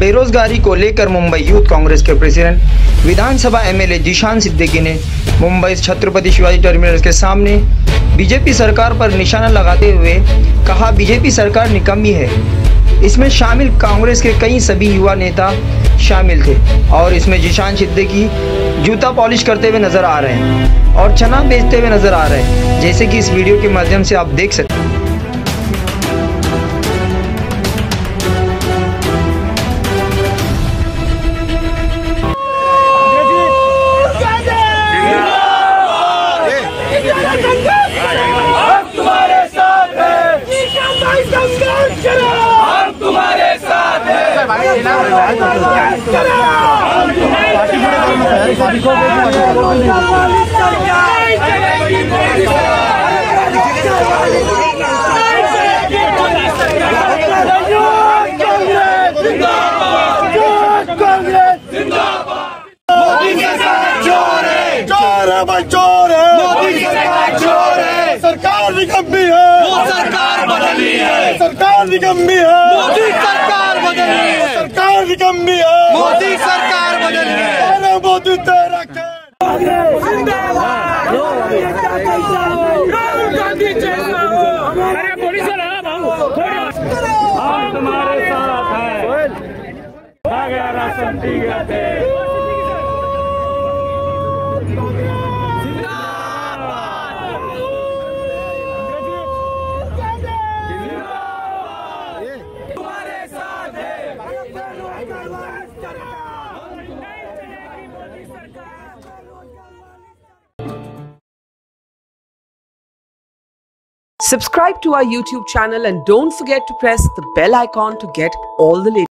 बेरोजगारी को लेकर मुंबई यूथ कांग्रेस के प्रेसिडेंट विधानसभा एमएलए जीशान सिद्दीकी ने मुंबई छत्रपति शिवाजी टर्मिनस के सामने बीजेपी सरकार पर निशाना लगाते हुए कहा, बीजेपी सरकार निकम्मी है। इसमें शामिल कांग्रेस के कई सभी युवा नेता शामिल थे और इसमें जीशान सिद्दीकी जूता पॉलिश करते हुए नजर आ रहे हैं और चना बेचते हुए नजर आ रहे हैं, जैसे कि इस वीडियो के माध्यम से आप देख सकते हैं। सरकार निकम्मी है, वो सरकार बदली है, सरकार निकम्मी है, मोदी सरकार बदली है, सरकार निकम्मी है, मोदी सरकार बदली है। अरे मोदी तेरा क्या राहुल गांधी जैसा हो, अरे पुलिस तुम्हारे साथ है, आ गया राशन ठीक Subscribe to our YouTube channel and don't forget to press the bell icon to get all the latest